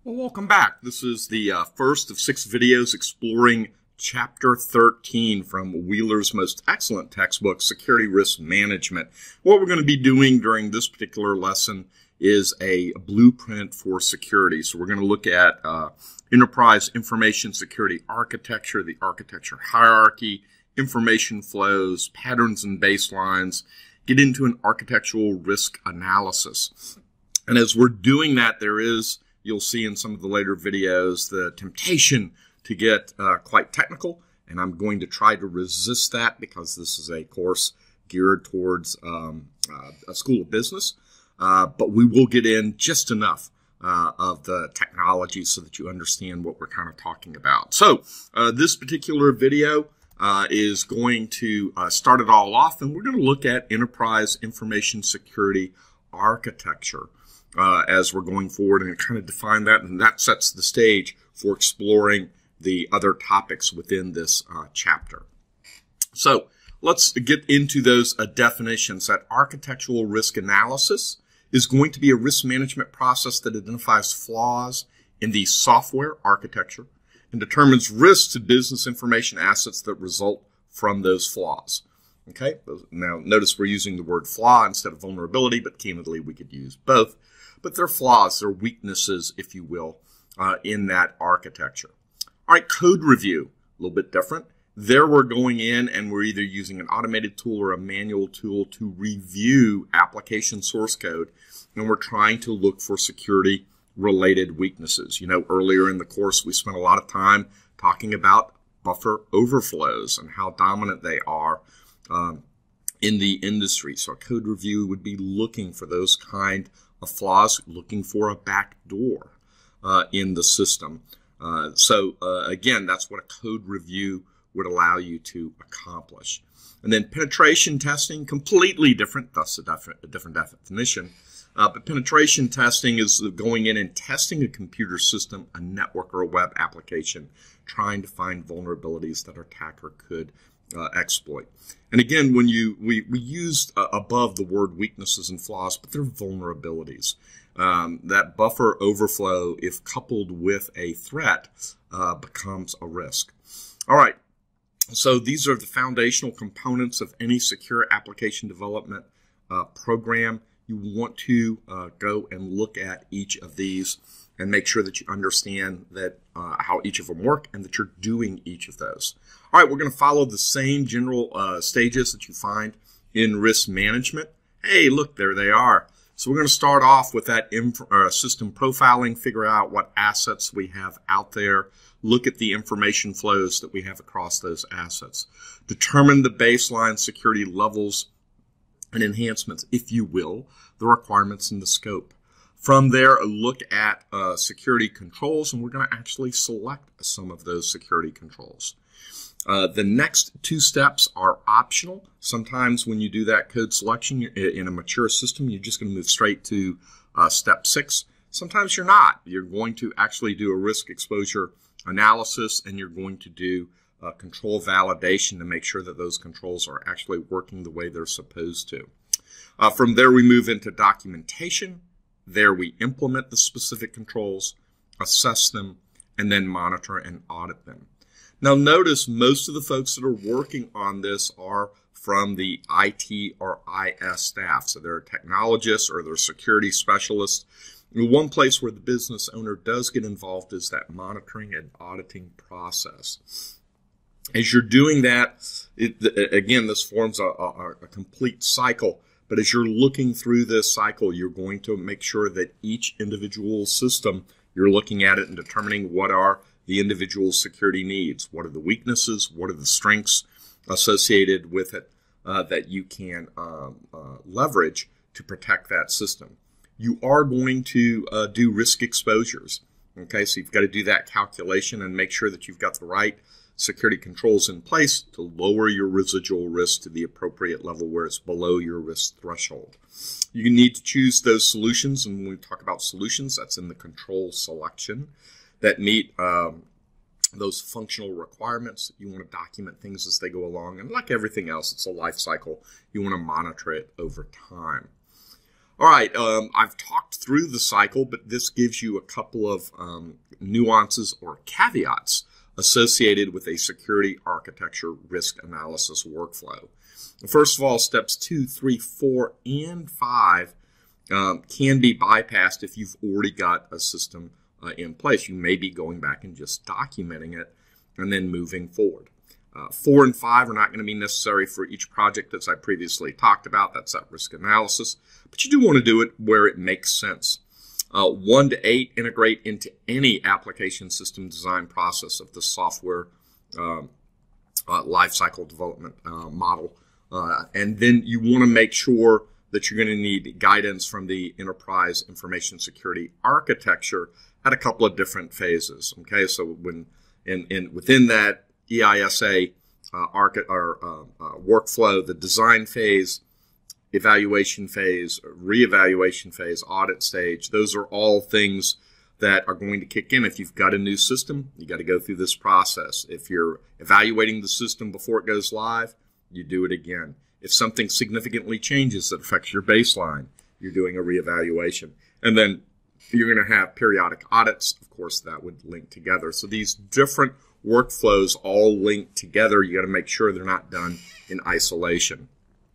Well, welcome back. This is the first of 6 videos exploring Chapter 13 from Wheeler's most excellent textbook, Security Risk Management. What we're going to be doing during this particular lesson is a blueprint for security. So we're going to look at enterprise information security architecture, the architecture hierarchy, information flows, patterns and baselines, get into an architectural risk analysis. And as we're doing that, you'll see in some of the later videos the temptation to get quite technical, and I'm going to try to resist that because this is a course geared towards a school of business, but we will get in just enough of the technology so that you understand what we're kind of talking about. So this particular video is going to start it all off, and we're going to look at enterprise information security architecture. As we're going forward and kind of define that, and that sets the stage for exploring the other topics within this chapter. So let's get into those definitions. That architectural risk analysis is going to be a risk management process that identifies flaws in the software architecture and determines risks to business information assets that result from those flaws. Okay, now notice we're using the word flaw instead of vulnerability, but candidly we could use both. But they're flaws, they're weaknesses, if you will, in that architecture. All right, code review, a little bit different. There we're going in and we're either using an automated tool or a manual tool to review application source code, and we're trying to look for security-related weaknesses. You know, earlier in the course we spent a lot of time talking about buffer overflows and how dominant they are in the industry. So a code review would be looking for those kind of flaws, looking for a back door in the system. Again, that's what a code review would allow you to accomplish. And then penetration testing, completely different, thus a different definition. But penetration testing is going in and testing a computer system, a network, or a web application, trying to find vulnerabilities that an attacker could exploit. And again, when we used above the word weaknesses and flaws, but they're vulnerabilities. That buffer overflow, if coupled with a threat, becomes a risk. All right, so these are the foundational components of any secure application development program. You want to go and look at each of these and make sure that you understand that how each of them work and that you're doing each of those. All right, we're going to follow the same general stages that you find in risk management. Hey, look, there they are. So we're going to start off with that system profiling, figure out what assets we have out there, look at the information flows that we have across those assets, determine the baseline security levels and enhancements, if you will, the requirements and the scope. From there, look at security controls, and we're going to actually select some of those security controls. The next 2 steps are optional. Sometimes when you do that code selection in a mature system, you're just going to move straight to step 6. Sometimes you're not. You're going to actually do a risk exposure analysis, and you're going to do control validation to make sure that those controls are actually working the way they're supposed to. From there, we move into documentation. There we implement the specific controls, assess them, and then monitor and audit them. Now notice most of the folks that are working on this are from the IT or IS staff. So they're technologists or they're security specialists. And one place where the business owner does get involved is that monitoring and auditing process. As you're doing that, again, this forms a complete cycle. But as you're looking through this cycle, you're going to make sure that each individual system, you're looking at it and determining what are the individual security needs, what are the weaknesses, what are the strengths associated with it that you can leverage to protect that system. You are going to do risk exposures. Okay, so you've got to do that calculation and make sure that you've got the right security controls in place to lower your residual risk to the appropriate level where it's below your risk threshold. You need to choose those solutions, and when we talk about solutions, that's in the control selection that meet those functional requirements. You want to document things as they go along, and like everything else, it's a life cycle. You want to monitor it over time. All right, I've talked through the cycle, but this gives you a couple of nuances or caveats associated with a security architecture risk analysis workflow. First of all, steps 2, 3, 4, and 5 can be bypassed if you've already got a system in place. You may be going back and just documenting it and then moving forward. 4 and 5 are not going to be necessary for each project, as I previously talked about. That's that risk analysis. But you do want to do it where it makes sense. 1 to 8 integrate into any application system design process of the software lifecycle development model. And then you want to make sure that you're going to need guidance from the enterprise information security architecture at a couple of different phases. Okay, so when within that EISA workflow, the design phase, evaluation phase, reevaluation phase, audit stage, those are all things that are going to kick in. If you've got a new system, you got to go through this process. If you're evaluating the system before it goes live, you do it again. If something significantly changes that affects your baseline, you're doing a reevaluation. And then you're going to have periodic audits. Of course, that would link together. So these different workflows all link together. You got to make sure they're not done in isolation.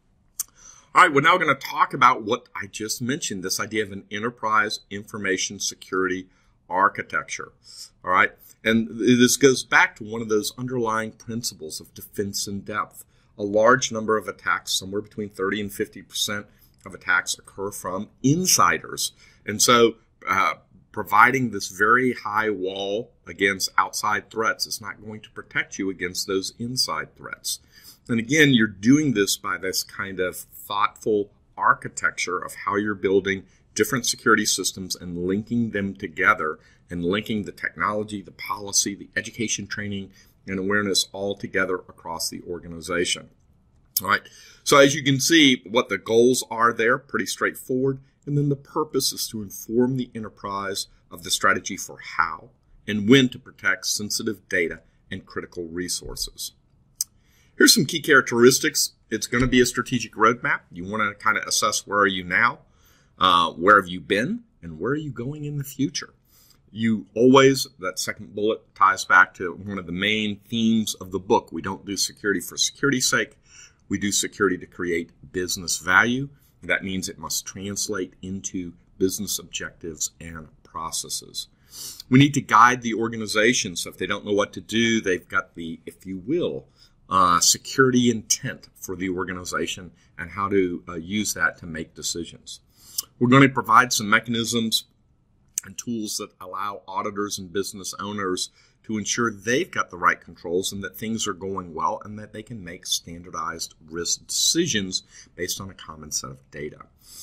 All right, we're now going to talk about what I just mentioned, this idea of an enterprise information security architecture. All right, and this goes back to one of those underlying principles of defense in depth. A large number of attacks, somewhere between 30 and 50% of attacks, occur from insiders. And so providing this very high wall against outside threats is not going to protect you against those inside threats. And again, you're doing this by this kind of thoughtful architecture of how you're building different security systems and linking them together and linking the technology, the policy, the education, training, and awareness all together across the organization. All right. So as you can see, what the goals are there, pretty straightforward. And then the purpose is to inform the enterprise of the strategy for how and when to protect sensitive data and critical resources. Here's some key characteristics. It's going to be a strategic roadmap. You want to kind of assess where are you now, where have you been, and where are you going in the future. You always, that second bullet ties back to one of the main themes of the book. We don't do security for security's sake. We do security to create business value. That means it must translate into business objectives and processes. We need to guide the organization, so if they don't know what to do, they've got the, if you will, security intent for the organization and how to use that to make decisions. We're going to provide some mechanisms and tools that allow auditors and business owners to ensure they've got the right controls and that things are going well and that they can make standardized risk decisions based on a common set of data.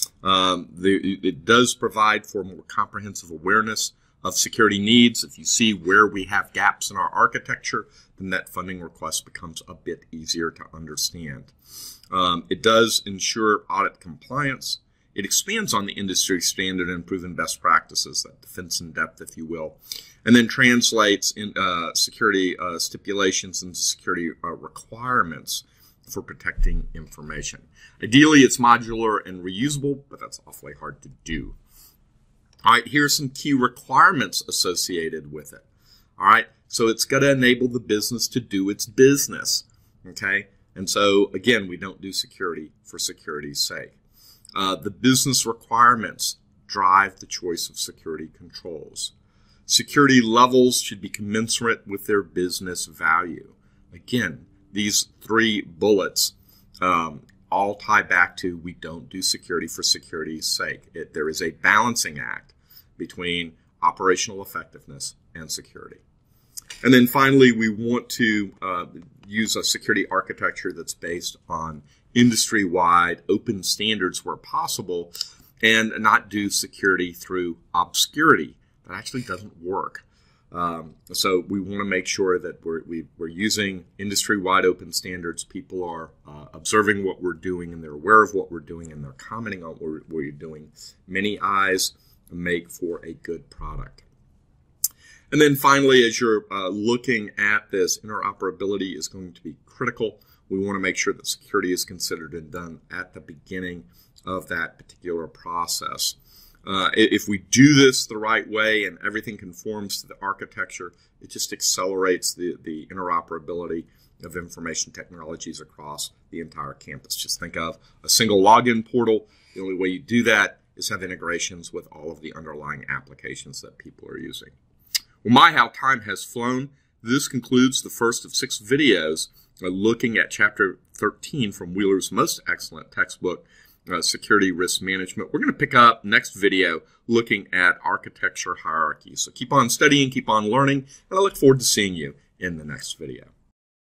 It does provide for more comprehensive awareness of security needs. If you see where we have gaps in our architecture, then that funding request becomes a bit easier to understand. It does ensure audit compliance. It expands on the industry standard and proven best practices, that defense in depth, if you will, and then translates in security stipulations into security requirements for protecting information. Ideally, it's modular and reusable, but that's awfully hard to do. All right, here's some key requirements associated with it. All right, so it's got to enable the business to do its business, okay? And so, again, we don't do security for security's sake. The business requirements drive the choice of security controls. Security levels should be commensurate with their business value. Again, these three bullets all tie back to we don't do security for security's sake. There is a balancing act between operational effectiveness and security. And then finally, we want to use a security architecture that's based on industry-wide open standards where possible and not do security through obscurity. That actually doesn't work. So we want to make sure that we're using industry-wide open standards. People are observing what we're doing and they're aware of what we're doing and they're commenting on what we're doing. Many eyes make for a good product. And then finally, as you're looking at this, interoperability is going to be critical. We want to make sure that security is considered and done at the beginning of that particular process. If we do this the right way and everything conforms to the architecture, it just accelerates the interoperability of information technologies across the entire campus. Just think of a single login portal. The only way you do that is have integrations with all of the underlying applications that people are using. Well, my, how time has flown. This concludes the first of 6 videos looking at Chapter 13 from Wheeler's most excellent textbook, Security Risk Management. We're going to pick up next video looking at architecture hierarchy. So keep on studying, keep on learning, and I look forward to seeing you in the next video.